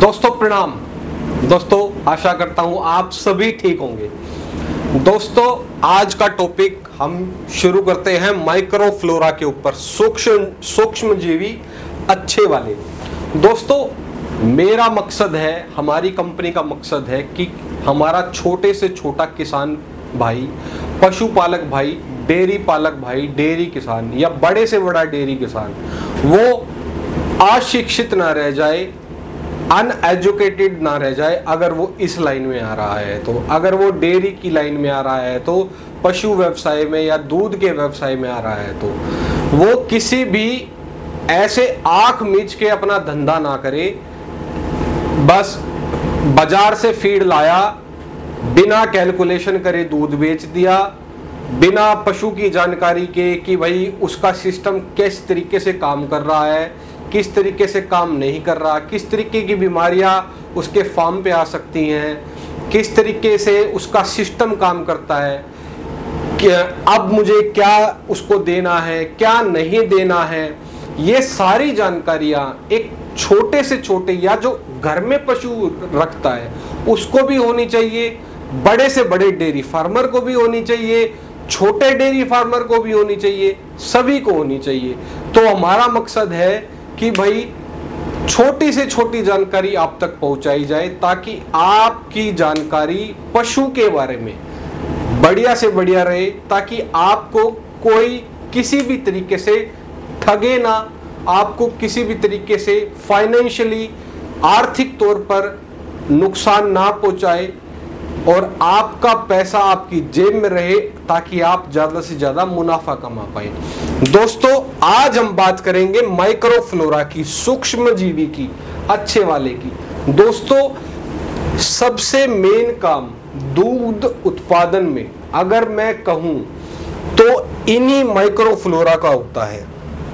दोस्तों प्रणाम। दोस्तों आशा करता हूं आप सभी ठीक होंगे। दोस्तों आज का टॉपिक हम शुरू करते हैं माइक्रोफ्लोरा के ऊपर, सूक्ष्म जीवी अच्छे वाले। दोस्तों मेरा मकसद है, हमारी कंपनी का मकसद है कि हमारा छोटे से छोटा किसान भाई, पशुपालक भाई, डेयरी पालक भाई, डेयरी किसान या बड़े से बड़ा डेयरी किसान वो अशिक्षित ना रह जाए, अनएजुकेटेड ना रह जाए। अगर वो इस लाइन में आ रहा है तो, अगर वो डेयरी की लाइन में आ रहा है तो, पशु व्यवसाय में या दूध के व्यवसाय में आ रहा है तो वो किसी भी ऐसे आंख मीच के अपना धंधा ना करे। बस बाजार से फीड लाया, बिना कैलकुलेशन करे दूध बेच दिया, बिना पशु की जानकारी के कि भाई उसका सिस्टम किस तरीके से काम कर रहा है, किस तरीके से काम नहीं कर रहा, किस तरीके की बीमारियां उसके फार्म पे आ सकती हैं, किस तरीके से उसका सिस्टम काम करता है, कि अब मुझे क्या उसको देना है, क्या नहीं देना है। ये सारी जानकारियां एक छोटे से छोटे या जो घर में पशु रखता है उसको भी होनी चाहिए, बड़े से बड़े डेयरी फार्मर को भी होनी चाहिए, छोटे डेयरी फार्मर को भी होनी चाहिए, सभी को होनी चाहिए। तो हमारा मकसद है कि भाई छोटी से छोटी जानकारी आप तक पहुंचाई जाए ताकि आपकी जानकारी पशु के बारे में बढ़िया से बढ़िया रहे, ताकि आपको कोई किसी भी तरीके से ठगे ना, आपको किसी भी तरीके से फाइनेंशियली आर्थिक तौर पर नुकसान ना पहुंचाए और आपका पैसा आपकी जेब में रहे ताकि आप ज्यादा से ज्यादा मुनाफा कमा पाए। दोस्तों आज हम बात करेंगे माइक्रोफ्लोरा की, सूक्ष्म जीवी की, अच्छे वाले की। दोस्तों सबसे मेन काम दूध उत्पादन में अगर मैं कहूं तो इन्हीं माइक्रोफ्लोरा का होता है।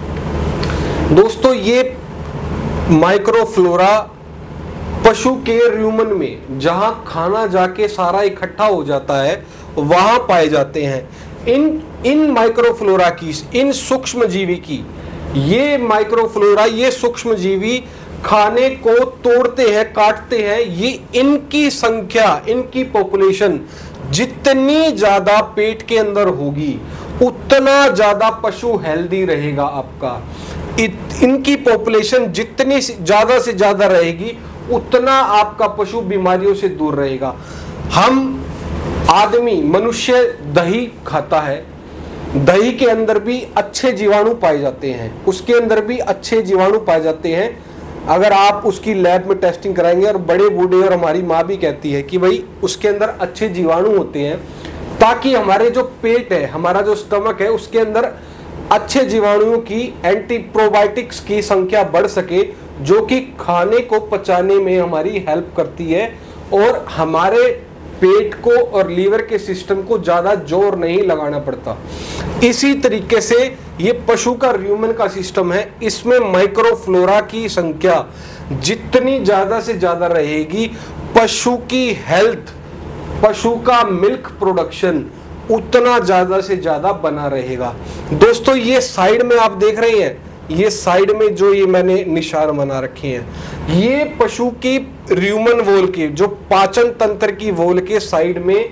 दोस्तों ये माइक्रोफ्लोरा पशु के र्यूमन में जहां खाना जाके सारा इकट्ठा हो जाता है वहां पाए जाते हैं। इन माइक्रोफ्लोरा की, इन सूक्ष्म जीवी की, ये माइक्रोफ्लोरा, ये सूक्ष्म जीवी खाने को तोड़ते हैं, काटते हैं। ये इनकी संख्या, इनकी पॉपुलेशन जितनी ज्यादा पेट के अंदर होगी उतना ज्यादा पशु हेल्दी रहेगा आपका। इनकी पॉपुलेशन जितनी ज्यादा से ज्यादा रहेगी उतना आपका पशु बीमारियों से दूर रहेगा। हम आदमी, मनुष्य दही खाता है, दही के अंदर भी अच्छे जीवाणु पाए जाते हैं, उसके अंदर भी अच्छे जीवाणु पाए जाते हैं। अगर आप उसकी लैब में टेस्टिंग कराएंगे, और बड़े बूढ़े और हमारी माँ भी कहती है कि भाई उसके अंदर अच्छे जीवाणु होते हैं ताकि हमारे जो पेट है, हमारा जो स्टमक है, उसके अंदर अच्छे जीवाणुओं की, एंटी प्रोबायोटिक्स की संख्या बढ़ सके, जो कि खाने को पचाने में हमारी हेल्प करती है और हमारे पेट को और लीवर के सिस्टम को ज्यादा जोर नहीं लगाना पड़ता। इसी तरीके से ये पशु का र्यूमन का सिस्टम है, इसमें माइक्रोफ्लोरा की संख्या जितनी ज्यादा से ज्यादा रहेगी, पशु की हेल्थ, पशु का मिल्क प्रोडक्शन उतना ज्यादा से ज्यादा बना रहेगा। दोस्तों ये साइड में आप देख रहे हैं, ये साइड में जो ये मैंने निशान बना रखे हैं, ये पशु की र्यूमन वॉल की, जो पाचन तंत्र की वॉल के साइड में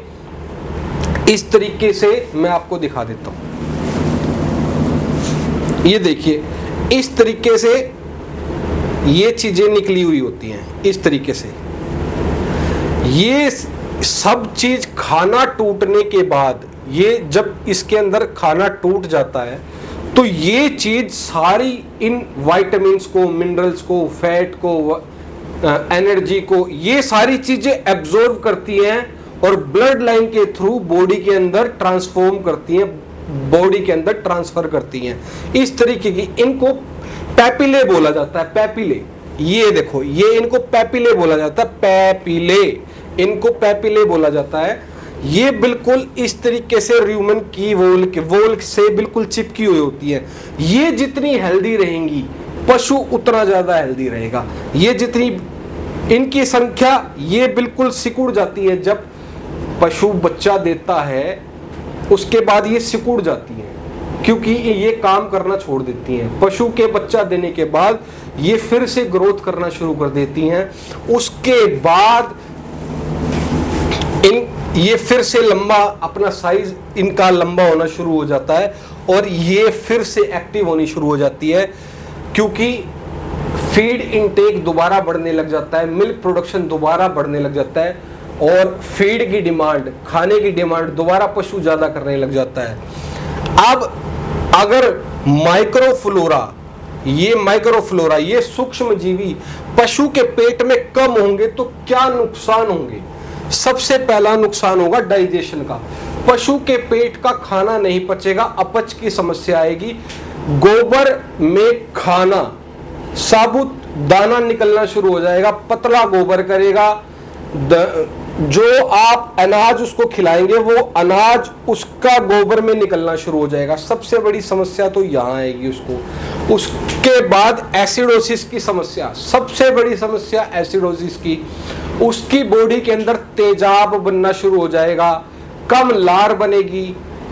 इस तरीके से मैं आपको दिखा देता हूं। ये देखिए इस तरीके से ये चीजें निकली हुई होती हैं, इस तरीके से। ये सब चीज खाना टूटने के बाद, ये जब इसके अंदर खाना टूट जाता है तो ये चीज सारी इन विटामिन्स को, मिनरल्स को, फैट को, एनर्जी को, ये सारी चीजें एब्जॉर्ब करती हैं और ब्लड लाइन के थ्रू बॉडी के अंदर ट्रांसफॉर्म करती हैं, बॉडी के अंदर ट्रांसफर करती हैं। इस तरीके की, इनको पैपिले बोला जाता है, पैपिले। ये देखो, ये इनको पैपिले बोला जाता है, पैपिले, इनको पैपिले बोला जाता है। ये बिल्कुल इस तरीके से र्यूमन की वोल से बिल्कुल चिपकी हुई होती है। ये जितनी हेल्दी रहेंगी पशु उतना ज्यादा हेल्दी रहेगा। ये जितनी इनकी संख्या, ये बिल्कुल सिकुड़ जाती है। जब पशु बच्चा देता है उसके बाद ये सिकुड़ जाती है, क्योंकि ये काम करना छोड़ देती हैं। पशु के बच्चा देने के बाद ये फिर से ग्रोथ करना शुरू कर देती हैं। उसके बाद ये फिर से लंबा, अपना साइज इनका लंबा होना शुरू हो जाता है और ये फिर से एक्टिव होनी शुरू हो जाती है, क्योंकि फीड इनटेक दोबारा बढ़ने लग जाता है, मिल्क प्रोडक्शन दोबारा बढ़ने लग जाता है और फीड की डिमांड, खाने की डिमांड दोबारा पशु ज्यादा करने लग जाता है। अब अगर माइक्रोफ्लोरा, ये सूक्ष्म जीवी पशु के पेट में कम होंगे तो क्या नुकसान होंगे? सबसे पहला नुकसान होगा डाइजेशन का। पशु के पेट का खाना नहीं पचेगा, अपच की समस्या आएगी। गोबर में खाना, साबुत दाना निकलना शुरू हो जाएगा, पतला गोबर करेगा। जो आप अनाज उसको खिलाएंगे वो अनाज उसका गोबर में निकलना शुरू हो जाएगा। सबसे बड़ी समस्या तो यहाँ आएगी उसको। उसके बाद एसिडोसिस की समस्या, सबसे बड़ी समस्या एसिडोसिस की। उसकी बॉडी के अंदर तेजाब बनना शुरू हो जाएगा, कम लार बनेगी।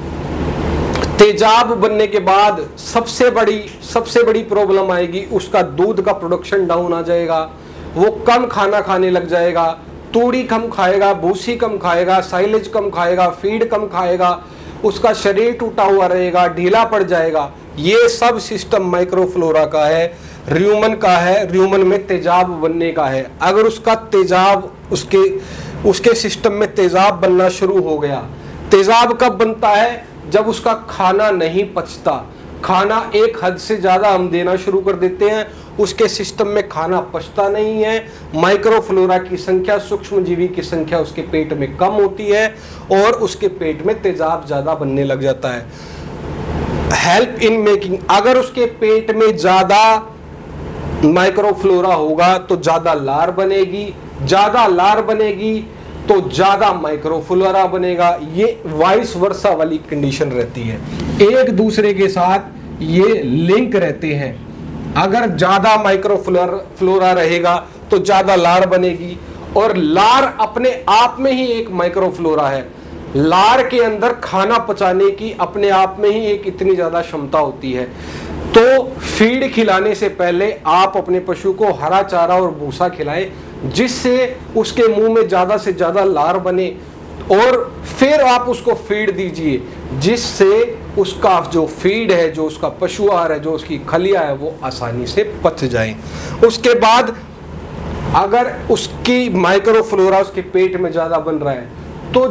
तेजाब बनने के बाद सबसे बड़ी प्रॉब्लम आएगी, उसका दूध का प्रोडक्शन डाउन आ जाएगा। वो कम खाना खाने लग जाएगा, तूड़ी कम खाएगा, भूसी कम खाएगा, साइलेज कम खाएगा, फीड कम खाएगा, उसका शरीर टूटा हुआ रहेगा, ढीला पड़ जाएगा। ये सब सिस्टम माइक्रोफ्लोरा का है, र्यूमन का है, र्यूमन में तेजाब बनने का है। अगर उसका तेजाब, उसके सिस्टम में तेजाब बनना शुरू हो गया। तेजाब कब बनता है? जब उसका खाना नहीं पचता, खाना एक हद से ज्यादा हम देना शुरू कर देते हैं, उसके सिस्टम में खाना पचता नहीं है, माइक्रोफ्लोरा की संख्या, सूक्ष्म जीवी की संख्या उसके पेट में कम होती है और उसके पेट में तेजाब ज्यादा बनने लग जाता है। हेल्प इन मेकिंग, अगर उसके पेट में ज्यादा माइक्रोफ्लोरा होगा तो ज्यादा लार बनेगी, ज्यादा लार बनेगी तो ज्यादा माइक्रोफ्लोरा बनेगा। ये वाइस वर्सा वाली कंडीशन रहती है, एक दूसरे के साथ ये लिंक रहते हैं। अगर ज्यादा माइक्रोफ्लोरा रहेगा तो ज्यादा लार बनेगी, और लार अपने आप में ही एक माइक्रोफ्लोरा है। लार के अंदर खाना पचाने की अपने आप में ही एक इतनी ज्यादा क्षमता होती है। तो फीड खिलाने से पहले आप अपने पशु को हरा चारा और भूसा खिलाएं, जिससे उसके मुंह में ज्यादा से ज्यादा लार बने, और फिर आप उसको फीड दीजिए, जिससे उसका जो फीड है, जो उसका पशु आहार है, जो उसकी खलियां है, वो आसानी से पच जाए। उसके बाद अगर उसकी माइक्रोफ्लोरा उसके पेट में ज्यादा बन रहा है तो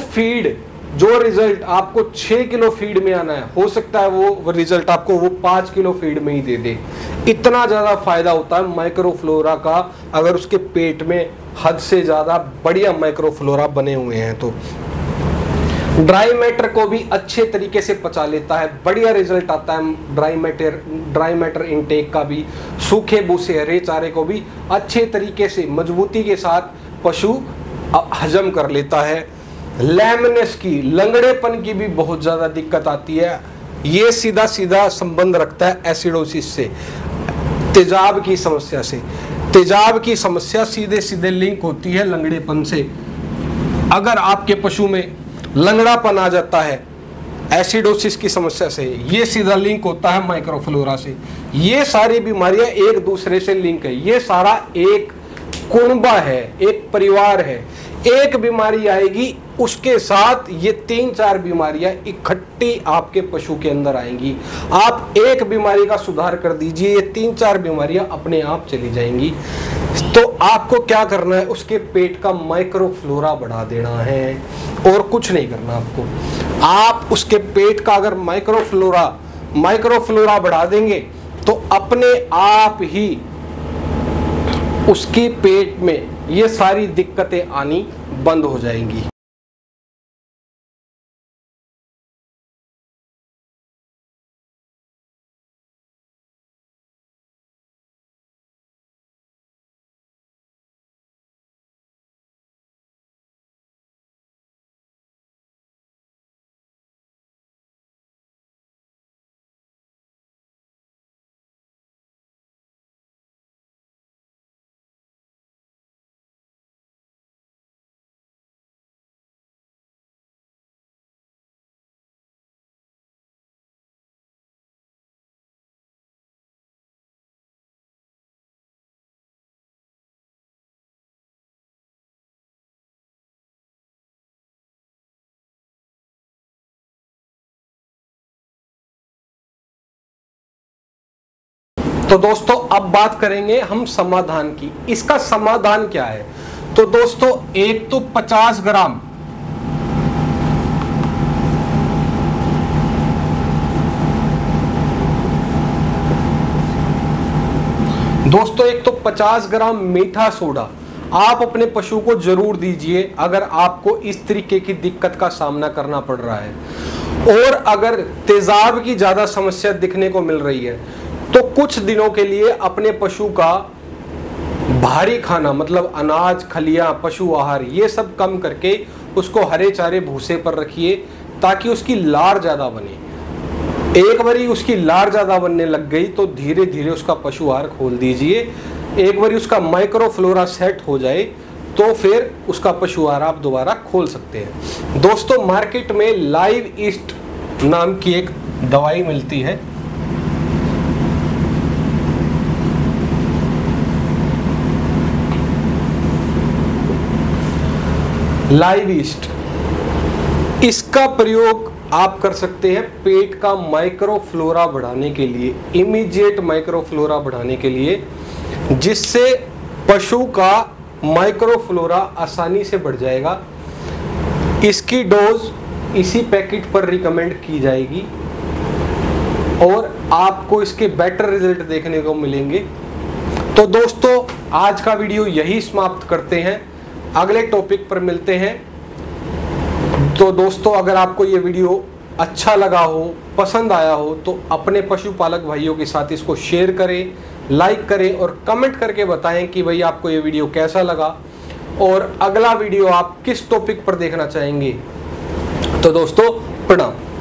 जो रिजल्ट आपको 6 किलो फीड में आना है, हो सकता है वो रिजल्ट आपको वो 5 किलो फीड में ही दे दे। इतना ज्यादा फायदा होता है माइक्रोफ्लोरा का, अगर उसके पेट में हद से ज्यादा बढ़िया माइक्रोफ्लोरा बने हुए हैं तो। ड्राई मैटर को भी अच्छे तरीके से पचा लेता है, बढ़िया रिजल्ट आता है ड्राई मैटर इनटेक का भी। सूखे भूसे, हरे चारे को भी अच्छे तरीके से मजबूती के साथ पशु हजम कर लेता है। लैमनेस की, लंगड़ेपन की भी बहुत ज्यादा दिक्कत आती है। ये सीधा सीधा संबंध रखता है एसिडोसिस से, तेजाब की समस्या से। तेजाब की समस्या सीधे सीधे लिंक होती है लंगड़ेपन से। अगर आपके पशु में लंगड़ापन आ जाता है एसिडोसिस की समस्या से, ये सीधा लिंक होता है माइक्रोफ्लोरा से। ये सारी बीमारियां एक दूसरे से लिंक है, ये सारा एक कुनबा है, एक परिवार है। एक बीमारी आएगी, उसके साथ ये 3-4 बीमारियां इकट्ठी आपके पशु के अंदर आएंगी। आप एक बीमारी का सुधार कर दीजिए, ये 3-4 बीमारियां अपने आप चली जाएंगी। तो आपको क्या करना है? उसके पेट का माइक्रोफ्लोरा बढ़ा देना है और कुछ नहीं करना आपको। आप उसके पेट का अगर माइक्रोफ्लोरा बढ़ा देंगे तो अपने आप ही उसकी पेट में ये सारी दिक्कतें आनी बंद हो जाएंगी। तो दोस्तों अब बात करेंगे हम समाधान की। इसका समाधान क्या है? तो दोस्तों एक तो 50 ग्राम दोस्तों एक तो 50 ग्राम मीठा सोडा आप अपने पशु को जरूर दीजिए अगर आपको इस तरीके की दिक्कत का सामना करना पड़ रहा है। और अगर तेजाब की ज्यादा समस्या दिखने को मिल रही है तो कुछ दिनों के लिए अपने पशु का भारी खाना मतलब अनाज, खलियां, पशु आहार ये सब कम करके उसको हरे चारे भूसे पर रखिए ताकि उसकी लार ज्यादा बने। एक बारी उसकी लार ज्यादा बनने लग गई तो धीरे धीरे उसका पशु आहार खोल दीजिए। एक बारी उसका माइक्रोफ्लोरा सेट हो जाए तो फिर उसका पशु आहार आप दोबारा खोल सकते हैं। दोस्तों मार्केट में लाइव ईस्ट नाम की एक दवाई मिलती है। लाइव ईस्ट, इसका प्रयोग आप कर सकते हैं पेट का माइक्रोफ्लोरा बढ़ाने के लिए, इमीडिएट माइक्रोफ्लोरा बढ़ाने के लिए, जिससे पशु का माइक्रोफ्लोरा आसानी से बढ़ जाएगा। इसकी डोज इसी पैकेट पर रिकमेंड की जाएगी और आपको इसके बेटर रिजल्ट देखने को मिलेंगे। तो दोस्तों आज का वीडियो यही समाप्त करते हैं, अगले टॉपिक पर मिलते हैं। तो दोस्तों अगर आपको ये वीडियो अच्छा लगा हो, पसंद आया हो तो अपने पशुपालक भाइयों के साथ इसको शेयर करें, लाइक करें और कमेंट करके बताएं कि भाई आपको ये वीडियो कैसा लगा और अगला वीडियो आप किस टॉपिक पर देखना चाहेंगे। तो दोस्तों प्रणाम।